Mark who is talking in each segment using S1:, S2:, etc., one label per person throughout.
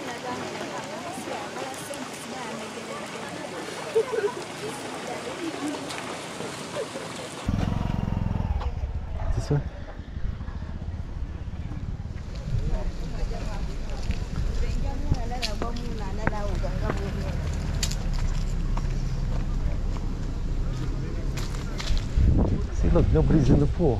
S1: This way? See, look, nobody's in the pool.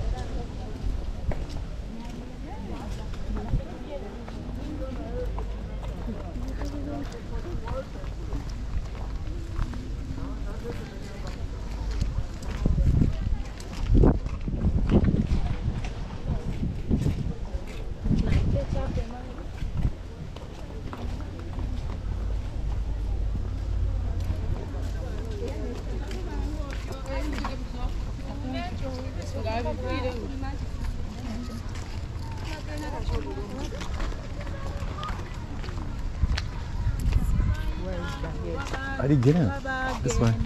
S1: How do you get in? This way.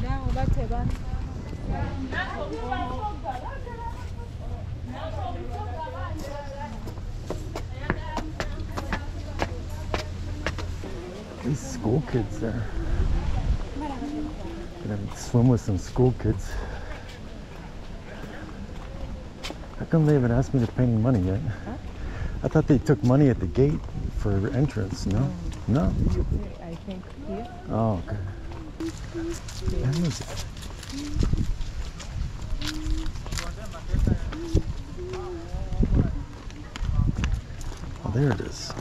S1: These school kids there. Gonna swim with some school kids. How come they haven't asked me to pay any money yet? Huh? I thought they took money at the gate for entrance. No? No?
S2: I think here.
S1: Oh, okay. That was it. Oh, there it is.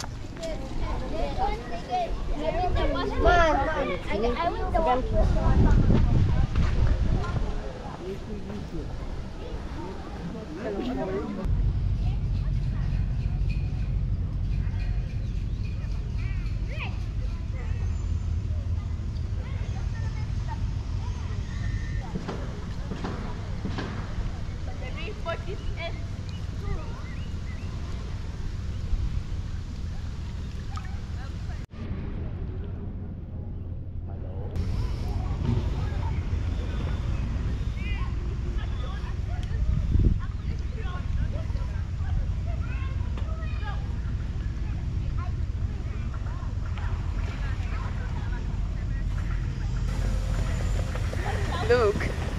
S2: Look.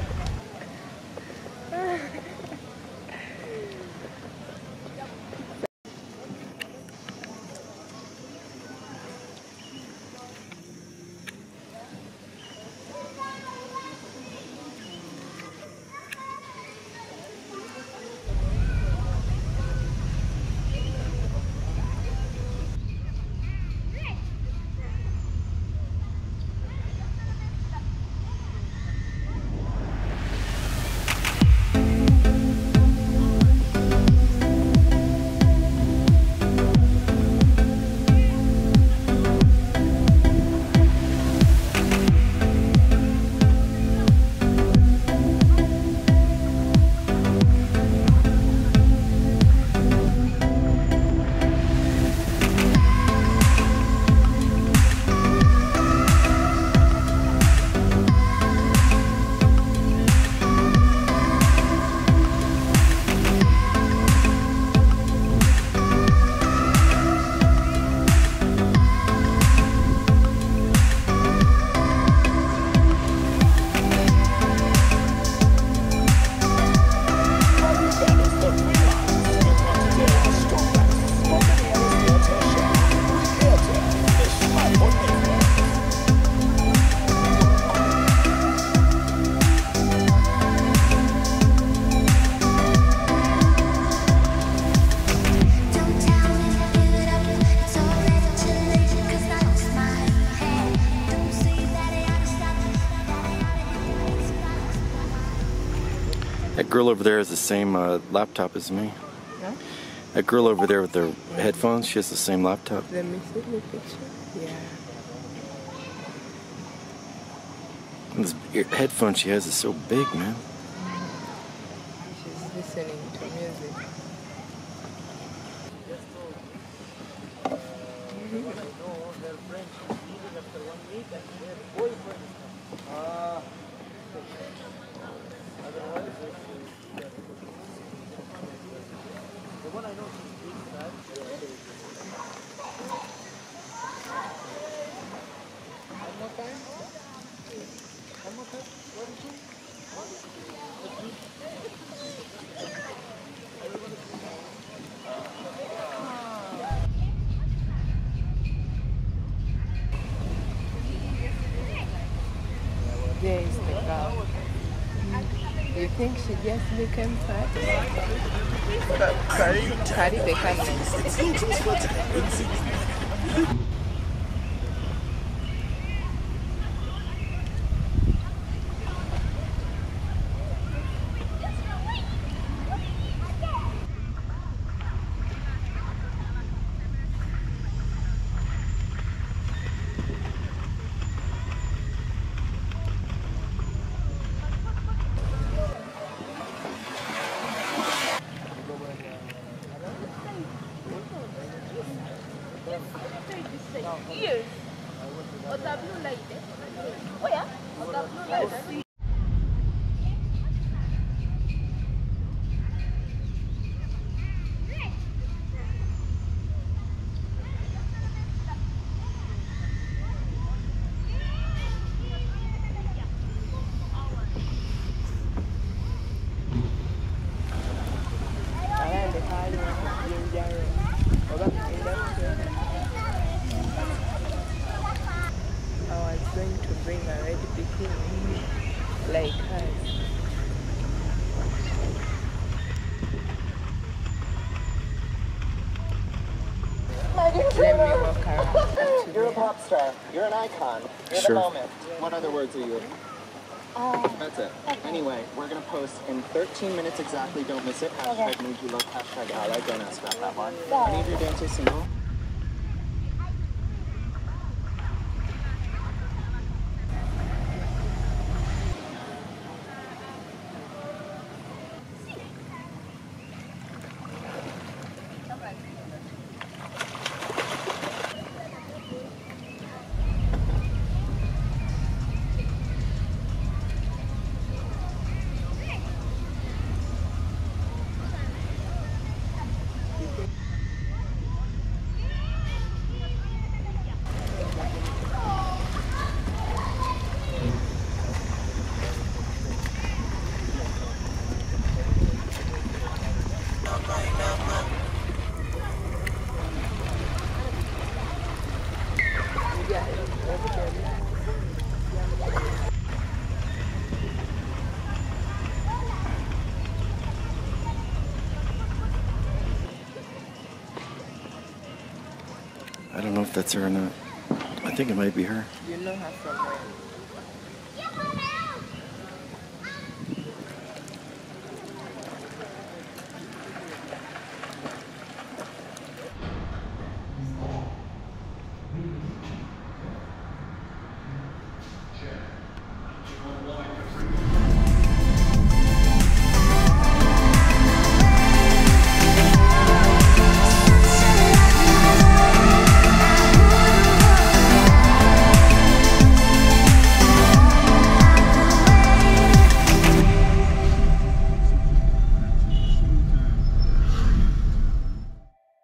S1: That girl over there has the same laptop as me.
S2: Huh?
S1: That girl over there with her headphones, she has the same laptop.
S2: Let me see the picture. Yeah.
S1: And this headphone she has is so big, man.
S2: She's listening to music. think she just became fat. Carry the camera.
S3: Years. Or the blue light. Oh yeah? Or the blue light. I was going to bring a red bikini like hers. Let me walk around.
S4: You're a pop star. You're an icon. You're
S1: Sure.
S4: the moment. What other words are you? That's it. Anyway, we're going to post in 13 minutes exactly. Don't miss it. Hashtag Need You Look. Hashtag Ally. Don't ask about that one. Any of your dancers single?
S1: I don't know if that's her or not. I think it might be her.
S2: You know her from where?